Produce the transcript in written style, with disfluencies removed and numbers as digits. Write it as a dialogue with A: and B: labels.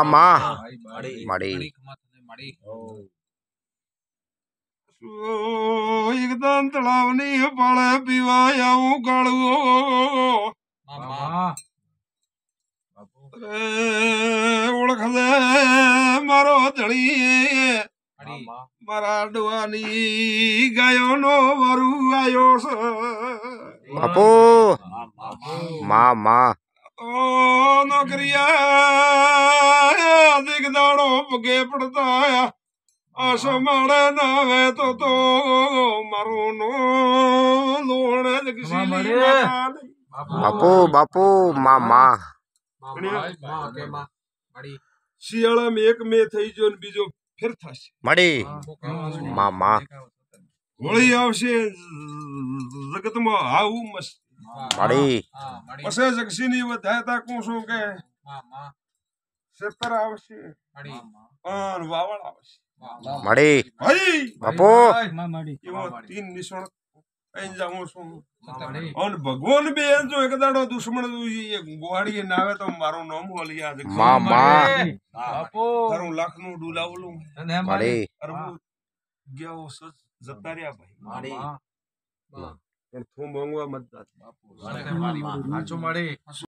A: मामा मड़ी
B: एकदम तलावनी पाले पीवायाऊ कालू ओळख दे मारो धणी मारा डुआनी गायो नो वरु आयो
A: बापू मामा
B: ओ नौकरिया दिगदाड़ो पगे पड़ता है आशो मारे नावे तो मारो नो लोणे किसी
A: बापू बापू मामा
B: शियाला में एक में थई जो बीजो फिर थश
A: मड़ी मामा
B: होली आवशे जगत में हाउ मस्त
A: मड़ी
B: पसे जगसीनी वधायता कोसो के सेतर आवशे और वावळ आवशे
A: मड़ी
B: भाई
A: बापू
B: यो तीन निशान कहीं जाऊं सो और भगवान भी है जो एक दाड़ो दुश्मन ये गुवाड़ी नावे तो मारो नाम हो लिया
A: मामा
B: बापू थारो लाख नो डुलावलो
A: मड़ी
B: और वो गया वो सच जतारिया भाई पण थू मंगवा मत बापू